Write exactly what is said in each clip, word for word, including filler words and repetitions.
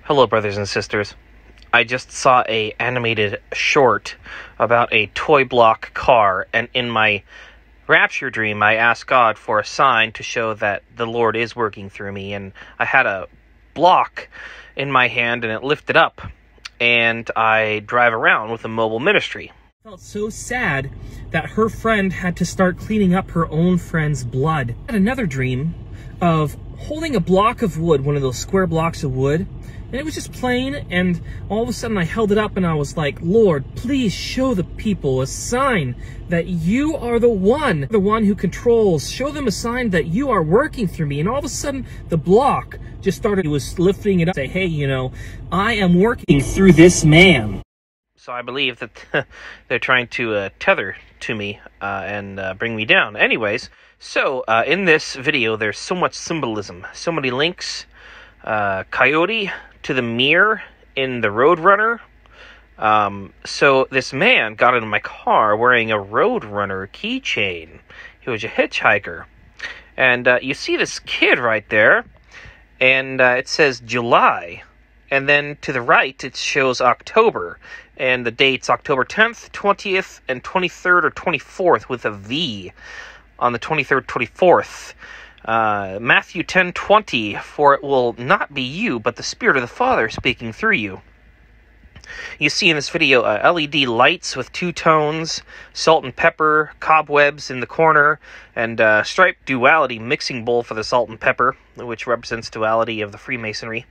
Hello, brothers and sisters. I just saw a animated short about a toy block car, and in my rapture dream, I asked God for a sign to show that the Lord is working through me, and I had a block in my hand, and it lifted up, and I drive around with a mobile ministry. I felt so sad that her friend had to start cleaning up her own friend's blood. I had another dream of holding a block of wood, one of those square blocks of wood, and it was just plain, and all of a sudden I held it up and I was like, Lord, please show the people a sign that you are the one, the one who controls. Show them a sign that you are working through me. And all of a sudden the block just started, it was lifting it up, say, hey, you know, I am working through this man. So I believe that they're trying to uh, tether to me uh, and uh, bring me down. Anyways, so uh, in this video, there's so much symbolism, so many links. Uh, coyote to the mirror in the Roadrunner. Um, so this man got into my car wearing a Roadrunner keychain. He was a hitchhiker. And uh, you see this kid right there, and uh, it says July. And then to the right, it shows October. And the dates October tenth, twentieth, and twenty-third or twenty-fourth with a V on the twenty-third, twenty-fourth. Uh, Matthew ten twenty, for it will not be you, but the Spirit of the Father speaking through you. You see in this video uh, L E D lights with two tones, salt and pepper, cobwebs in the corner, and uh, striped duality mixing bowl for the salt and pepper, which represents duality of the Freemasonry.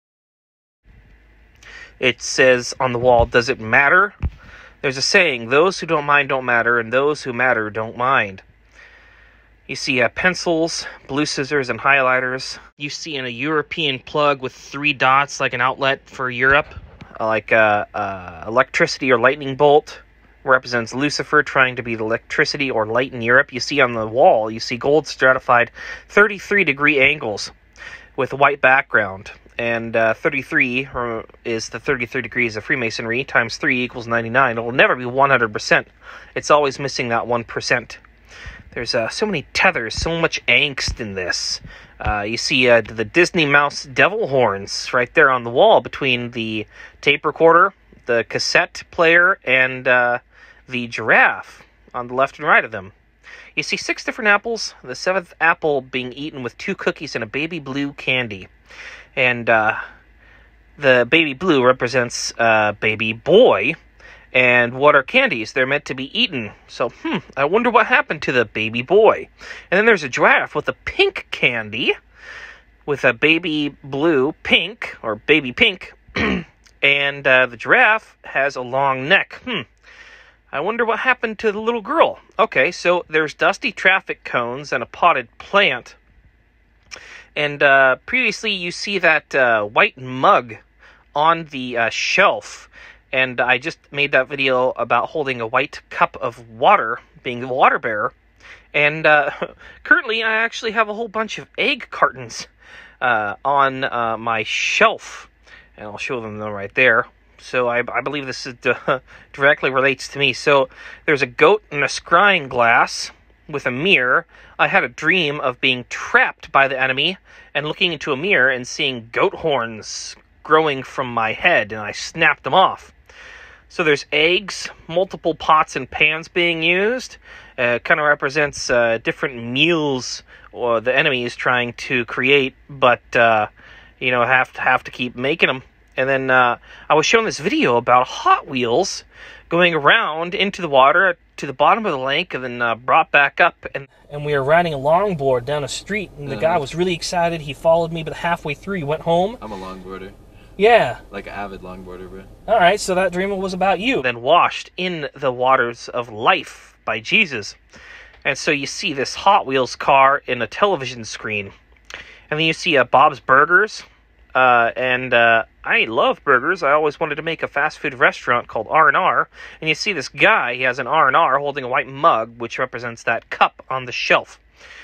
It says on the wall, does it matter? There's a saying, those who don't mind don't matter, and those who matter don't mind. You see uh, pencils, blue scissors, and highlighters. You see in a European plug with three dots, like an outlet for Europe, uh, like uh, uh, electricity or lightning bolt, represents Lucifer trying to be the electricity or light in Europe. You see on the wall, you see gold stratified thirty-three degree angles with a white background. And uh, thirty-three is the thirty-three degrees of Freemasonry, times three equals ninety-nine. It will never be one hundred percent. It's always missing that one percent. There's uh, so many tethers, so much angst in this. Uh, you see uh, the Disney Mouse devil horns right there on the wall between the tape recorder, the cassette player, and uh, the giraffe on the left and right of them. You see six different apples, the seventh apple being eaten with two cookies and a baby blue candy. And uh, the baby blue represents uh, baby boy. And what are candies? They're meant to be eaten. So, hmm, I wonder what happened to the baby boy. And then there's a giraffe with a pink candy, with a baby blue pink, or baby pink. And uh, the giraffe has a long neck. Hmm, I wonder what happened to the little girl. Okay, so there's dusty traffic cones and a potted plant. And uh, previously you see that uh, white mug on the uh, shelf. And I just made that video about holding a white cup of water, being the water bearer. And uh, currently I actually have a whole bunch of egg cartons uh, on uh, my shelf. And I'll show them though right there. So I, I believe this is, uh, directly relates to me. So there's a goat and a scrying glass with a mirror. I had a dream of being trapped by the enemy and looking into a mirror and seeing goat horns growing from my head, and I snapped them off. So there's eggs, multiple pots and pans being used. Uh, kind of represents uh, different meals or the enemy is trying to create, but uh, you know have to have to keep making them. And then uh, I was shown this video about Hot Wheels going around into the water to the bottom of the lake, and then uh, brought back up. And and we were riding a longboard down a street, and the uh, guy was really excited. He followed me, but halfway through he went home. I'm a longboarder. Yeah. Like an avid longboarder, bro. Alright, so that dream was about you. Then washed in the waters of life by Jesus. And so you see this Hot Wheels car in a television screen. And then you see uh, Bob's Burgers. Uh, and uh, I love burgers. I always wanted to make a fast food restaurant called R and R. And you see this guy, he has an R and R holding a white mug, which represents that cup on the shelf.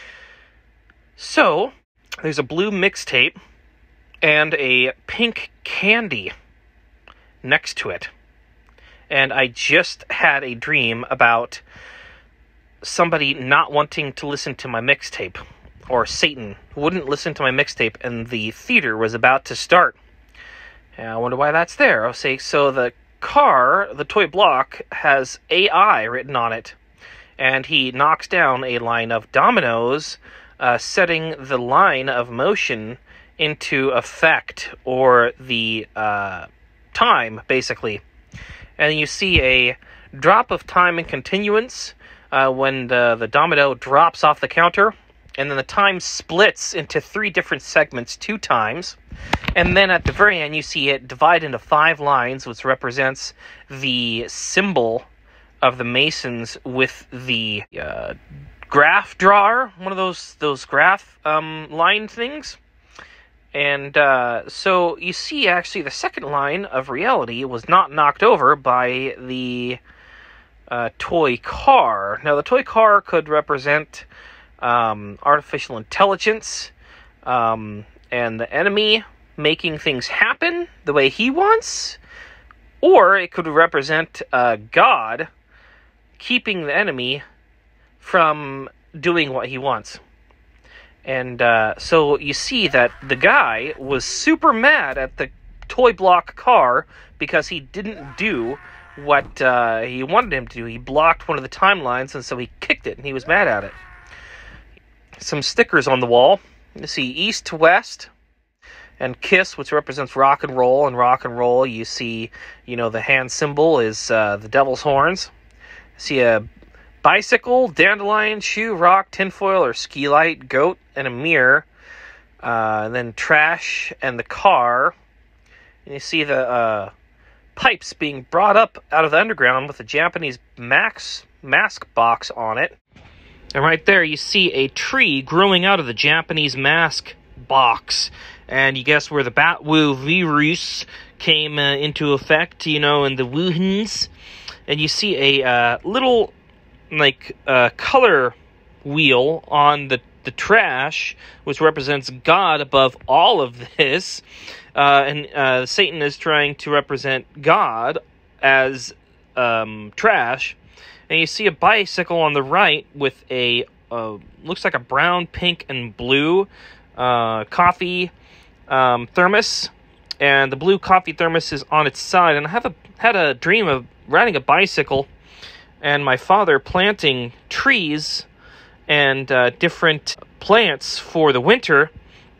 So, there's a blue mixtape and a pink candy next to it. And I just had a dream about somebody not wanting to listen to my mixtape, or Satan wouldn't listen to my mixtape, and the theater was about to start. And I wonder why that's there. I'll say, so the car, the toy block, has A I written on it. And he knocks down a line of dominoes, uh, setting the line of motion into effect, or the uh, time, basically. And you see a drop of time and continuance uh, when the, the domino drops off the counter, and then the time splits into three different segments two times. And then at the very end, you see it divide into five lines, which represents the symbol of the Masons with the uh, graph drawer, one of those those graph um, line things. And uh, so you see, actually, the second line of reality was not knocked over by the uh, toy car. Now, the toy car could represent um, artificial intelligence um, and the enemy making things happen the way he wants, or it could represent uh, God keeping the enemy from doing what he wants. And uh, so you see that the guy was super mad at the toy block car because he didn't do what uh, he wanted him to do. He blocked one of the timelines, and so he kicked it, and he was mad at it. Some stickers on the wall. You see East to West, and KISS, which represents rock and roll. And rock and roll, you see, you know, the hand symbol is uh, the devil's horns. You see a bicycle, dandelion, shoe, rock, tinfoil, or ski light, goat, and a mirror. Uh, and then trash and the car. And you see the uh, pipes being brought up out of the underground with a Japanese max, mask box on it. And right there you see a tree growing out of the Japanese mask box. And you guess where the Batwu virus came uh, into effect, you know, in the Wuhans. And you see a uh, little, like, uh, color wheel on the, the trash, which represents God above all of this. Uh, and uh, Satan is trying to represent God as um, trash. And you see a bicycle on the right with a, uh, looks like a brown, pink, and blue uh, coffee um, thermos. And the blue coffee thermos is on its side. And I have a, had a dream of riding a bicycle and my father planting trees and uh, different plants for the winter.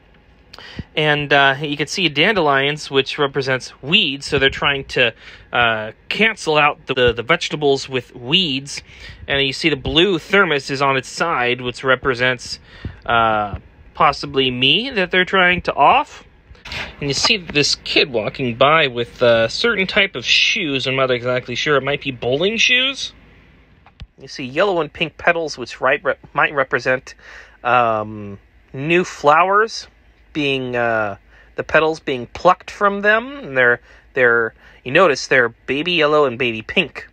And uh, you can see dandelions, which represents weeds, so they're trying to uh, cancel out the, the vegetables with weeds. And you see the blue thermos is on its side, which represents uh, possibly me that they're trying to off. And you see this kid walking by with a certain type of shoes. I'm not exactly sure. It might be bowling shoes. You see yellow and pink petals, which right re might represent um, new flowers being uh, the petals being plucked from them. And they're they're you notice they're baby yellow and baby pink.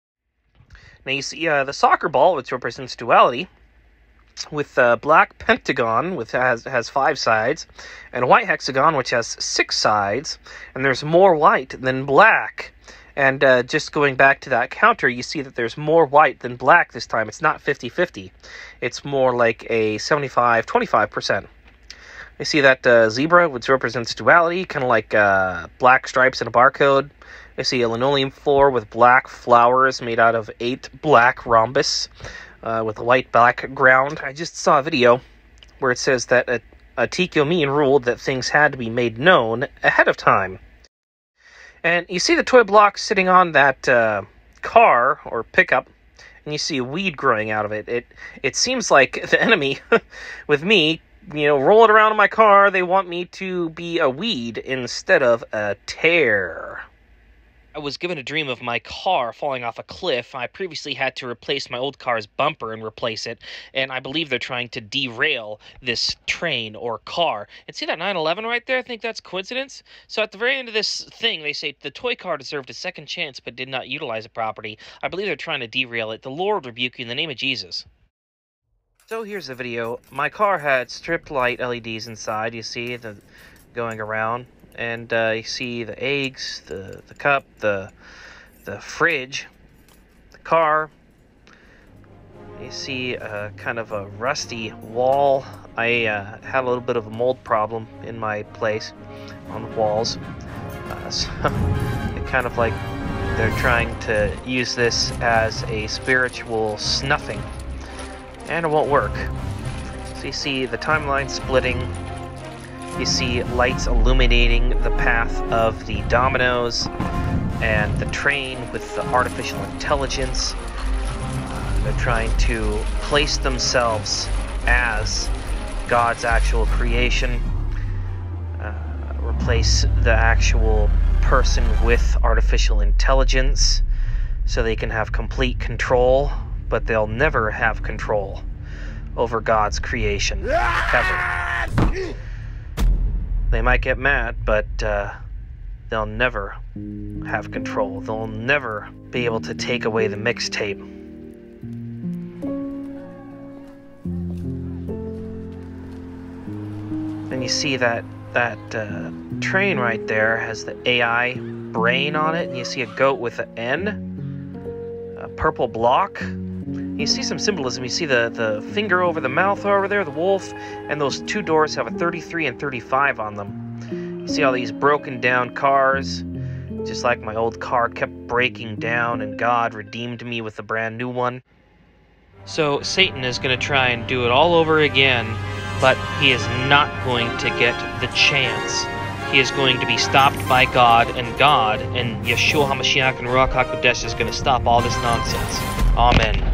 Now you see uh, the soccer ball, which represents duality, with a black pentagon, which has has five sides, and a white hexagon, which has six sides. And there's more white than black. And uh, just going back to that counter, you see that there's more white than black this time. It's not fifty fifty. It's more like a seventy-five twenty-five percent. You see that uh, zebra, which represents duality, kind of like uh, black stripes and a barcode. You see a linoleum floor with black flowers made out of eight black rhombus uh, with a white background. I just saw a video where it says that a, a Tikyomin ruled that things had to be made known ahead of time. And you see the toy block sitting on that uh, car or pickup, and you see a weed growing out of it. It it seems like the enemy, with me, you know, rolling around in my car, they want me to be a weed instead of a tear. I was given a dream of my car falling off a cliff. I previously had to replace my old car's bumper and replace it, and I believe they're trying to derail this train or car. And see that nine eleven right there? I think that's coincidence. So at the very end of this thing, they say the toy car deserved a second chance but did not utilize the property. I believe they're trying to derail it. The Lord rebuke you in the name of Jesus. So here's the video. My car had stripped light L E Ds inside, you see, the going around. And uh, you see the eggs, the, the cup, the, the fridge, the car. You see uh, kind of a rusty wall. I uh, had a little bit of a mold problem in my place on the walls. Uh, so it kind of like they're trying to use this as a spiritual snuffing, and it won't work. So you see the timeline splitting. You see lights illuminating the path of the dominoes and the train with the artificial intelligence. Uh, they're trying to place themselves as God's actual creation, uh, replace the actual person with artificial intelligence so they can have complete control, but they'll never have control over God's creation, ever. They might get mad, but uh, they'll never have control. They'll never be able to take away the mixtape. And you see that that uh, train right there has the A I brain on it, and you see a goat with an N, a purple block. You see some symbolism. You see the, the finger over the mouth over there, the wolf, and those two doors have a thirty-three and thirty-five on them. You see all these broken down cars, just like my old car kept breaking down, and God redeemed me with a brand new one. So Satan is going to try and do it all over again, but he is not going to get the chance. He is going to be stopped by God, and God and Yeshua HaMashiach and Ruach HaKodesh is going to stop all this nonsense. Amen.